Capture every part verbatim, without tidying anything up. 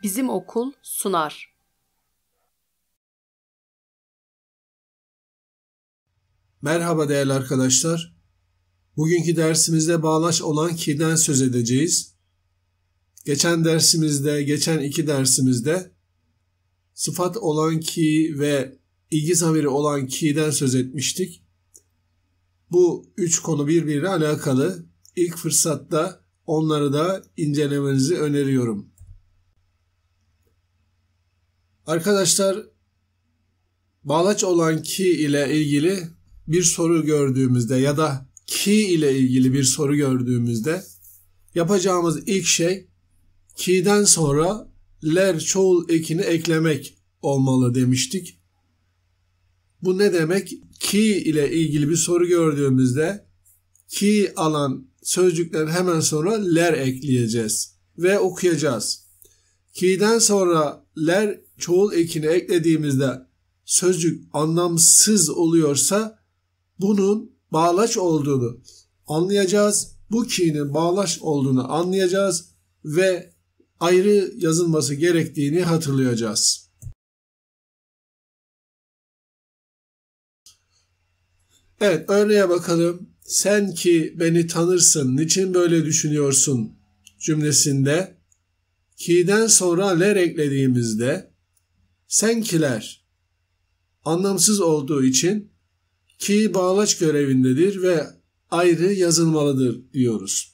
Bizim okul sunar. Merhaba değerli arkadaşlar. Bugünkü dersimizde bağlaç olan ki'den söz edeceğiz. Geçen dersimizde, geçen iki dersimizde sıfat olan ki ve ilgi zamiri olan ki'den söz etmiştik. Bu üç konu birbiriyle alakalı. İlk fırsatta onları da incelemenizi öneriyorum. Arkadaşlar, bağlaç olan ki ile ilgili bir soru gördüğümüzde ya da ki ile ilgili bir soru gördüğümüzde yapacağımız ilk şey ki'den sonra ler çoğul ekini eklemek olmalı demiştik. Bu ne demek? Ki ile ilgili bir soru gördüğümüzde ki alan sözcüklerin hemen sonra ler ekleyeceğiz ve okuyacağız. Ki'den sonra ler çoğul ekini eklediğimizde sözcük anlamsız oluyorsa bunun bağlaç olduğunu anlayacağız. Bu ki'nin bağlaç olduğunu anlayacağız ve ayrı yazılması gerektiğini hatırlayacağız. Evet, örneğe bakalım. Sen ki beni tanırsın, niçin böyle düşünüyorsun cümlesinde ki'den sonra ler eklediğimizde senkiler anlamsız olduğu için ki bağlaç görevindedir ve ayrı yazılmalıdır diyoruz.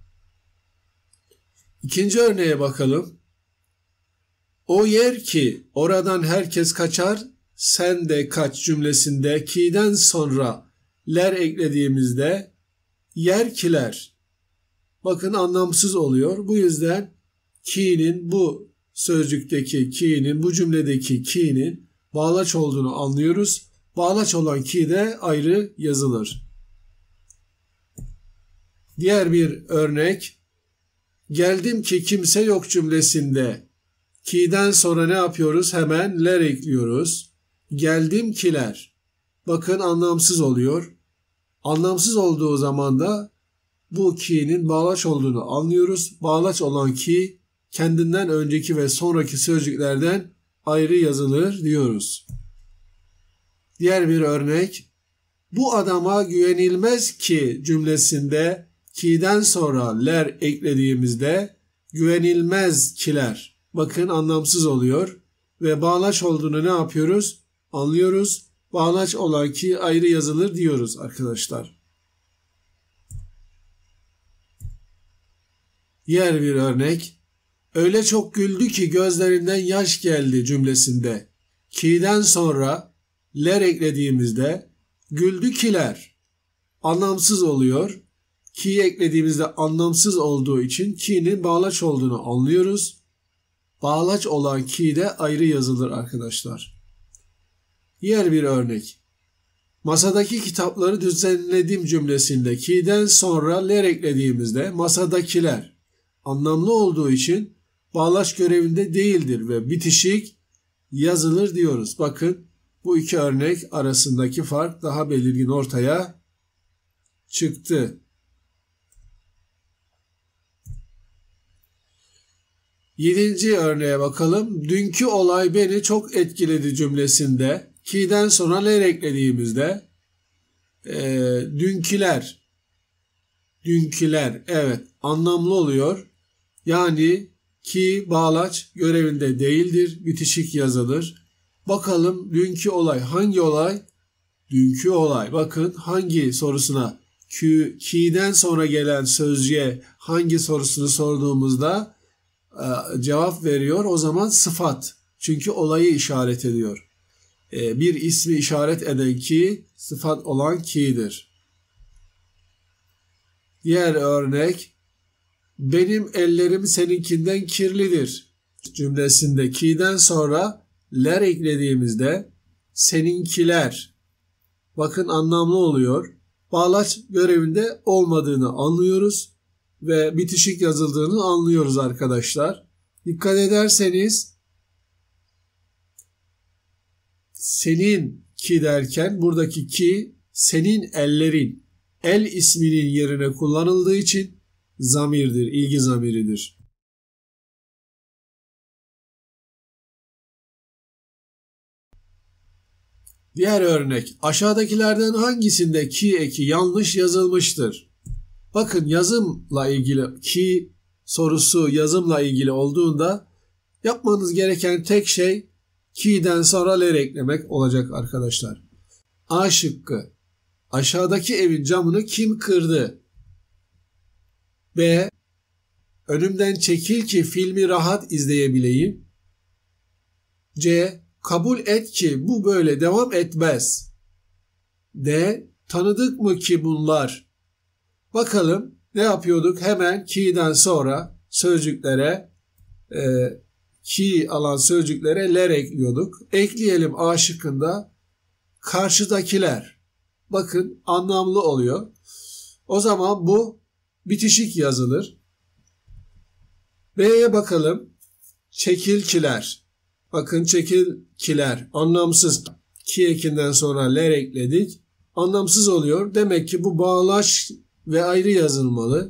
İkinci örneğe bakalım. O yer ki oradan herkes kaçar, sen de kaç cümlesinde ki'den sonra ler eklediğimizde yer kiler. Bakın anlamsız oluyor. Bu yüzden ki'nin bu sözcükteki ki'nin bu cümledeki ki'nin bağlaç olduğunu anlıyoruz. Bağlaç olan ki de ayrı yazılır. Diğer bir örnek. Geldim ki kimse yok cümlesinde ki'den sonra ne yapıyoruz? Hemen ler ekliyoruz. Geldim kiler. Bakın anlamsız oluyor. Anlamsız olduğu zaman da bu ki'nin bağlaç olduğunu anlıyoruz. Bağlaç olan ki kendinden önceki ve sonraki sözcüklerden ayrı yazılır diyoruz. Diğer bir örnek. Bu adama güvenilmez ki cümlesinde ki'den sonra ler eklediğimizde güvenilmez kiler. Bakın anlamsız oluyor ve bağlaç olduğunu ne yapıyoruz? Anlıyoruz. Bağlaç olan ki ayrı yazılır diyoruz arkadaşlar. Diğer bir örnek. Öyle çok güldü ki gözlerinden yaş geldi cümlesinde ki'den sonra ler eklediğimizde güldü kiler anlamsız oluyor. Ki eklediğimizde anlamsız olduğu için ki'nin bağlaç olduğunu anlıyoruz. Bağlaç olan ki de ayrı yazılır arkadaşlar. Diğer bir örnek. Masadaki kitapları düzenledim cümlesinde ki'den sonra ler eklediğimizde masadakiler anlamlı olduğu için bağlaç görevinde değildir ve bitişik yazılır diyoruz. Bakın bu iki örnek arasındaki fark daha belirgin ortaya çıktı. Yedinci örneğe bakalım. Dünkü olay beni çok etkiledi cümlesinde ki'den sonra ler eklediğimizde e, dünküler dünküler evet anlamlı oluyor. Yani ki bağlaç görevinde değildir. Bitişik yazılır. Bakalım dünkü olay hangi olay? Dünkü olay. Bakın hangi sorusuna ki, ki'den sonra gelen sözcüğe hangi sorusunu sorduğumuzda e, cevap veriyor. O zaman sıfat. Çünkü olayı işaret ediyor. E, bir ismi işaret eden ki sıfat olan ki'dir. Diğer örnek. Benim ellerim seninkinden kirlidir cümlesinde ki'den sonra ler eklediğimizde seninkiler bakın anlamlı oluyor. Bağlaç görevinde olmadığını anlıyoruz ve bitişik yazıldığını anlıyoruz arkadaşlar. Dikkat ederseniz senin ki derken buradaki ki senin ellerin el isminin yerine kullanıldığı için zamirdir, ilgi zamiridir. Diğer örnek. Aşağıdakilerden hangisinde ki eki yanlış yazılmıştır? Bakın yazımla ilgili ki sorusu yazımla ilgili olduğunda yapmanız gereken tek şey ki'den sonra ler eklemek olacak arkadaşlar. A şıkkı. Aşağıdaki evin camını kim kırdı? B. Önümden çekil ki filmi rahat izleyebileyim. C. Kabul et ki bu böyle devam etmez. D. Tanıdık mı ki bunlar? Bakalım ne yapıyorduk? Hemen ki'den sonra sözcüklere e, ki alan sözcüklere ler ekliyorduk. Ekleyelim A şıkkında karşıdakiler. Bakın anlamlı oluyor. O zaman bu bitişik yazılır. B'ye bakalım. Çekilkiler. Bakın çekilkiler anlamsız. Ki ekinden sonra ler ekledik. Anlamsız oluyor. Demek ki bu bağlaç ve ayrı yazılmalı.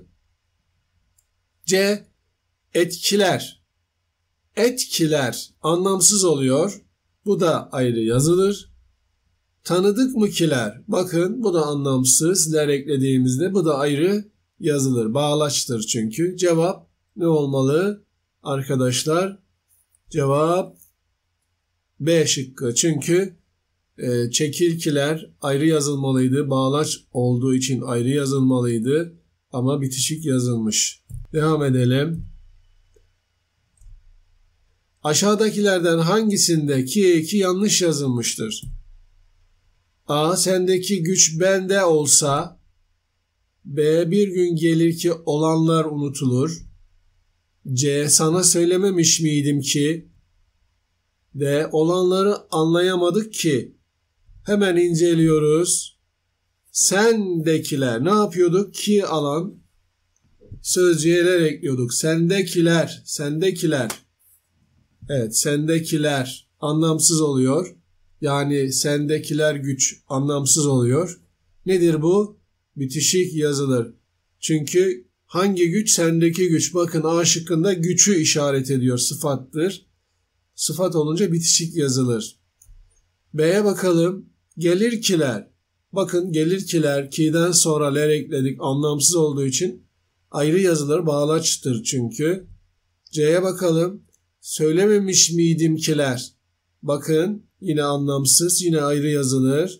C. Etkiler. Etkiler anlamsız oluyor. Bu da ayrı yazılır. Tanıdık mı kiler? Bakın bu da anlamsız. Ler eklediğimizde bu da ayrı yazılır. Bağlaçtır çünkü. Cevap ne olmalı arkadaşlar? Cevap B şıkkı. Çünkü e, çekilkiler ayrı yazılmalıydı. Bağlaç olduğu için ayrı yazılmalıydı. Ama bitişik yazılmış. Devam edelim. Aşağıdakilerden hangisinde ki eki yanlış yazılmıştır? A. Sendeki güç bende olsa. B. Bir gün gelir ki olanlar unutulur. C. Sana söylememiş miydim ki? D. Olanları anlayamadık ki. Hemen inceliyoruz. Sendekiler ne yapıyorduk? Ki alan sözcüğeler ekliyorduk. Sendekiler, sendekiler. Evet, sendekiler anlamsız oluyor. Yani sendekiler güç anlamsız oluyor. Nedir bu? Bitişik yazılır. Çünkü hangi güç? Sendeki güç. Bakın A şıkkında gücü işaret ediyor. Sıfattır. Sıfat olunca bitişik yazılır. B'ye bakalım. Gelirkiler. Bakın gelirkiler ki'den sonra ler ekledik. Anlamsız olduğu için ayrı yazılır. Bağlaçtır çünkü. C'ye bakalım. Söylememiş miydim kiler? Bakın yine anlamsız. Yine ayrı yazılır.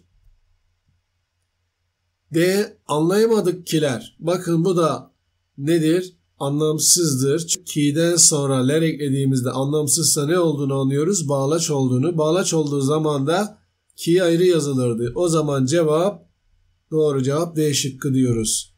D. Anlayamadık kiler. Bakın bu da nedir? Anlamsızdır. Ki'den sonra ler eklediğimizde anlamsızsa ne olduğunu anlıyoruz? Bağlaç olduğunu. Bağlaç olduğu zaman da ki ayrı yazılırdı. O zaman cevap, doğru cevap D şıkkı diyoruz.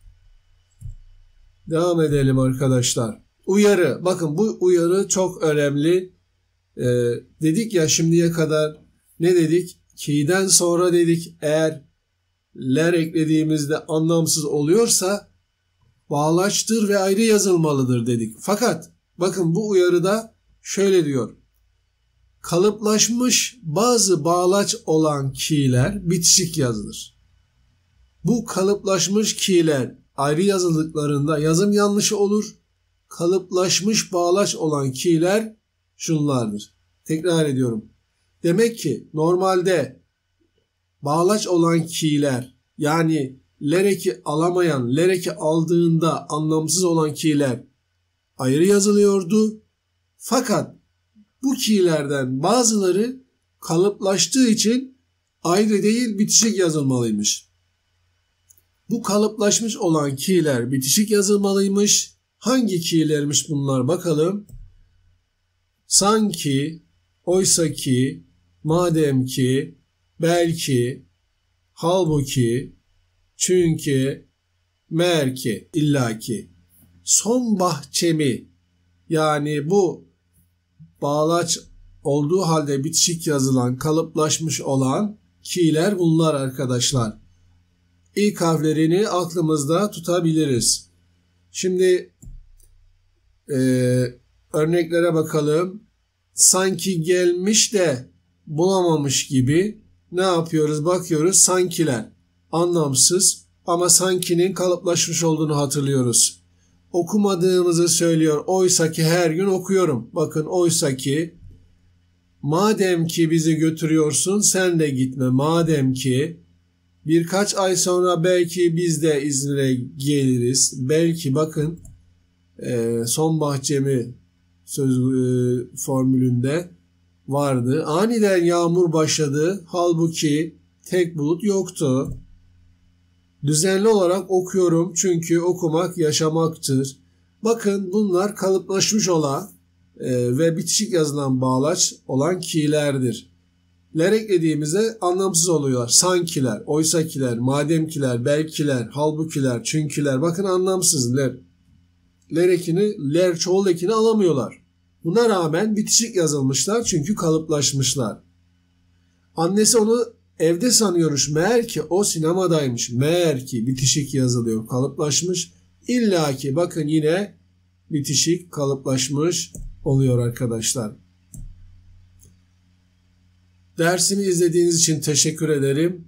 Devam edelim arkadaşlar. Uyarı. Bakın bu uyarı çok önemli. Ee, dedik ya şimdiye kadar ne dedik? Ki'den sonra dedik eğer ler eklediğimizde anlamsız oluyorsa bağlaçtır ve ayrı yazılmalıdır dedik. Fakat bakın bu uyarıda şöyle diyor. Kalıplaşmış bazı bağlaç olan ki'ler bitişik yazılır. Bu kalıplaşmış ki'ler ayrı yazıldıklarında yazım yanlışı olur. Kalıplaşmış bağlaç olan ki'ler şunlardır. Tekrar ediyorum. Demek ki normalde bağlaç olan ki'ler yani lereki alamayan, lereki aldığında anlamsız olan ki'ler ayrı yazılıyordu. Fakat bu ki'lerden bazıları kalıplaştığı için ayrı değil bitişik yazılmalıymış. Bu kalıplaşmış olan ki'ler bitişik yazılmalıymış. Hangi ki'lermiş bunlar bakalım. Sanki, oysa ki, madem ki, belki, halbuki, çünkü, merki, illaki. Son bahçemi yani bu bağlaç olduğu halde bitişik yazılan, kalıplaşmış olan ki'ler bunlar arkadaşlar. İlk harflerini aklımızda tutabiliriz. Şimdi e, örneklere bakalım. Sanki gelmiş de bulamamış gibi ne yapıyoruz? Bakıyoruz sankiler. Anlamsız ama sankinin kalıplaşmış olduğunu hatırlıyoruz. Okumadığımızı söylüyor. Oysa ki her gün okuyorum. Bakın oysa ki Madem ki bizi götürüyorsun sen de gitme. Madem ki birkaç ay sonra belki biz de İzmir'e geliriz. Belki bakın e, son bahçemi söz e, formülünde vardı. Aniden yağmur başladı. Halbuki tek bulut yoktu. Düzenli olarak okuyorum çünkü okumak yaşamaktır. Bakın bunlar kalıplaşmış olan e, ve bitişik yazılan bağlaç olan ki'lerdir. Ler eklediğimizde anlamsız oluyorlar. Sankiler, oysakiler, mademkiler, belkiler, halbukiler, çünküler. Bakın anlamsız ler. Ler ekini, ler çoğul ekini alamıyorlar. Buna rağmen bitişik yazılmışlar çünkü kalıplaşmışlar. Annesi onu evde sanıyormuş. Meğer ki o sinemadaymış. Meğer ki bitişik yazılıyor, kalıplaşmış. İlla ki bakın yine bitişik, kalıplaşmış oluyor arkadaşlar. Dersimi izlediğiniz için teşekkür ederim.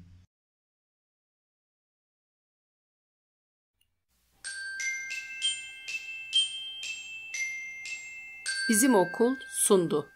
Bizim okul sundu.